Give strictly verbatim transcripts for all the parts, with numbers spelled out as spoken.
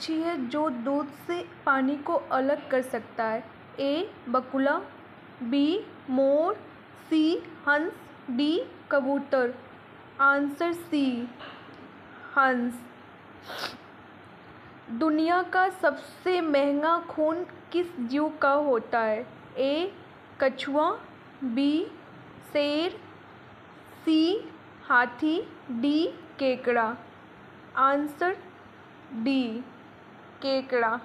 पक्षी है जो दूध से पानी को अलग कर सकता है? ए बगुला, बी मोर, सी हंस, डी कबूतर। आंसर सी हंस। दुनिया का सबसे महंगा खून किस जीव का होता है? ए कछुआ, बी शेर, सी हाथी, डी केकड़ा। आंसर डी केकड़ा।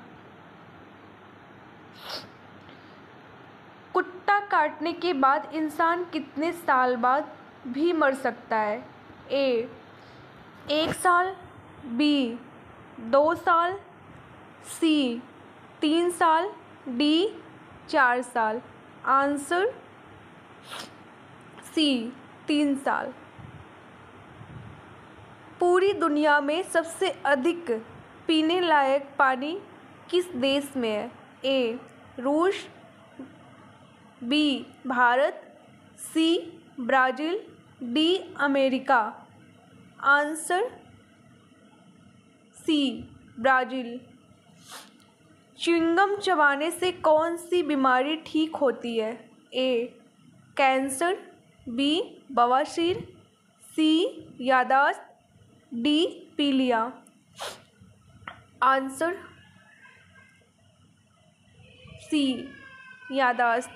कुत्ता काटने के बाद इंसान कितने साल बाद भी मर सकता है? ए एक साल, बी दो साल, सी तीन साल, डी चार साल। आंसर सी तीन साल। पूरी दुनिया में सबसे अधिक पीने लायक पानी किस देश में है? ए रूस, B Bharat, C Brazil, D America. Answer C Brazil. च्युइंगम चबाने से कौन सी बीमारी ठीक होती है? ए कैंसर, बी बवासीर, सी याददाश्त, डी पीलिया। आंसर सी याददाश्त।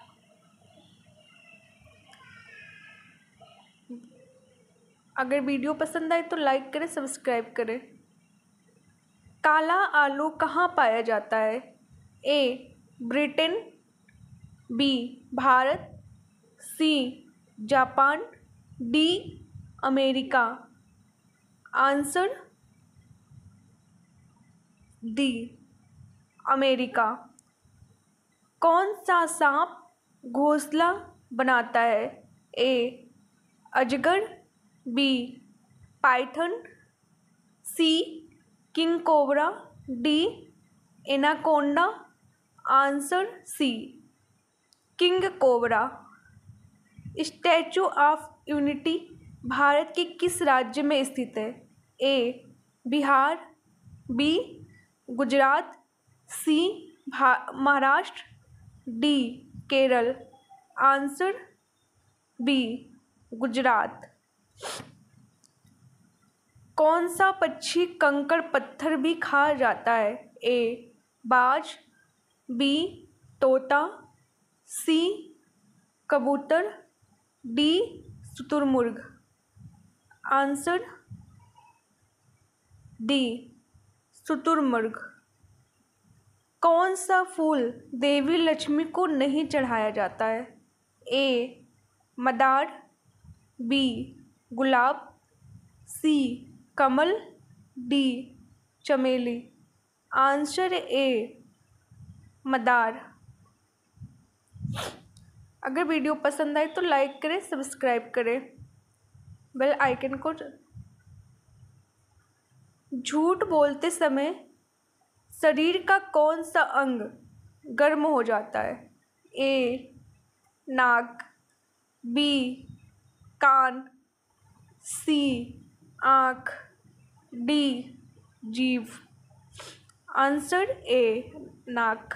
अगर वीडियो पसंद आए तो लाइक करें, सब्सक्राइब करें। काला आलू कहाँ पाया जाता है? A Britain, B Bharat, C Japan, D America. Answer D America. कौन सा सांप घोंसला बनाता है? ए अजगर, B python, C king cobra, D anaconda. Answer C king cobra. Statue of unity Bharat के किस राज्य में स्थित है? A Bihar, B Gujarat, C Maharashtra, D Kerala. Answer B Gujarat. कौन सा पक्षी कंकड़ पत्थर भी खा जाता है? ए बाज, बी तोता, सी कबूतर, डी शुतुरमुर्ग। आंसर डी शुतुरमुर्ग। कौन सा फूल देवी लक्ष्मी को नहीं चढ़ाया जाता है? ए मंदार, बी गुलाब, सी कमल, डी चमेली। आंसर ए मंदार। अगर वीडियो पसंद आए तो लाइक करें, सब्सक्राइब करें, बेल आइकन को। झूठ बोलते समय शरीर का कौन सा अंग गर्म हो जाता है? ए नाक, बी कान, सी आँख, डी जीभ। आंसर ए नाक।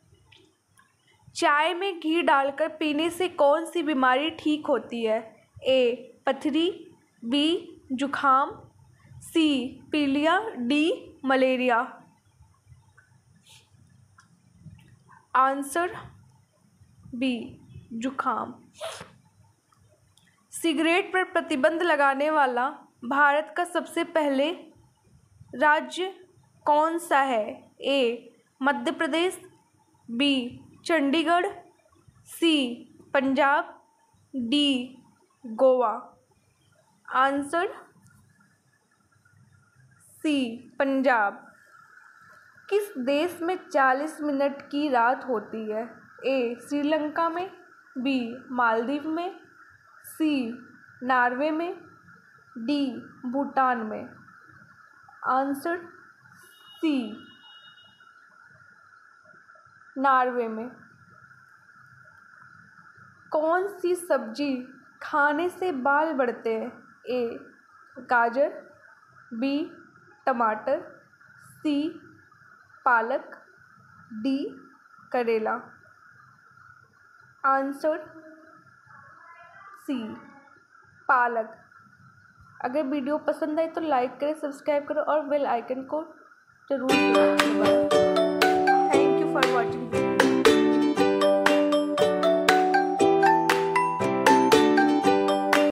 चाय में घी डालकर पीने से कौन सी बीमारी ठीक होती है? ए पथरी, बी जुखाम, सी पीलिया, डी मलेरिया। आंसर बी जुखाम। सिगरेट पर प्रतिबंध लगाने वाला भारत का सबसे पहले राज्य कौन सा है? A Madhya Pradesh, B Chandigarh, C Punjab, D Goa. Answer C Punjab. किस देश में चालीस मिनट की रात होती है? ए श्रीलंका में, बी मालदीव में, सी नॉर्वे में, डी भूटान में। आंसर सी नॉर्वे में। कौन सी सब्जी खाने से बाल बढ़ते हैं? ए गाजर, बी टमाटर, सी पालक, डी करेला। आंसर सी पालक। अगर वीडियो पसंद आए तो लाइक करें, सब्सक्राइब करें और बेल आइकन को जरूर दबाएं।